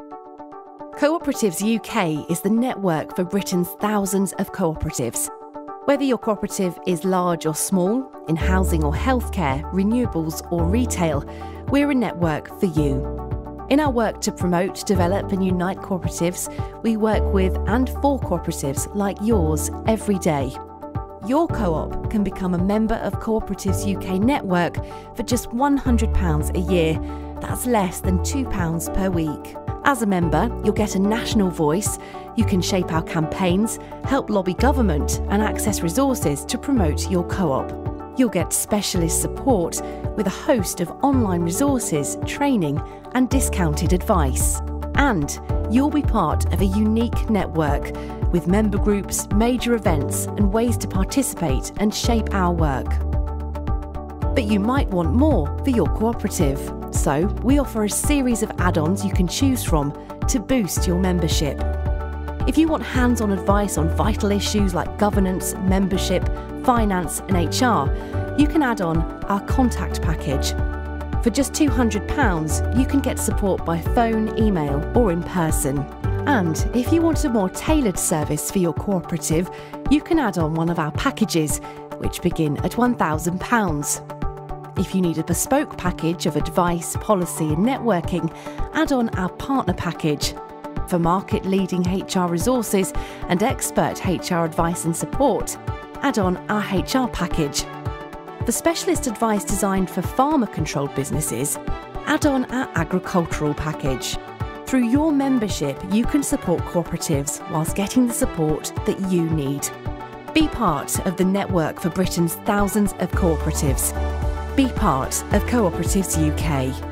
Co-operatives UK is the network for Britain's thousands of cooperatives. Whether your cooperative is large or small, in housing or healthcare, renewables or retail, we're a network for you. In our work to promote, develop and unite cooperatives, we work with and for cooperatives like yours every day. Your co-op can become a member of Co-operatives UK network for just £100 a year. That's less than £2 per week. As a member, you'll get a national voice, you can shape our campaigns, help lobby government and access resources to promote your co-op. You'll get specialist support with a host of online resources, training and discounted advice. And you'll be part of a unique network with member groups, major events and ways to participate and shape our work. But you might want more for your cooperative. So we offer a series of add-ons you can choose from to boost your membership. If you want hands-on advice on vital issues like governance, membership, finance and HR, you can add on our contact package. For just £200, you can get support by phone, email or in person. And if you want a more tailored service for your cooperative, you can add on one of our packages, which begin at £1,000. If you need a bespoke package of advice, policy and networking, add on our partner package. For market-leading HR resources and expert HR advice and support, add on our HR package. For specialist advice designed for farmer-controlled businesses, add on our agricultural package. Through your membership, you can support cooperatives whilst getting the support that you need. Be part of the network for Britain's thousands of cooperatives. Be part of Co-operatives UK.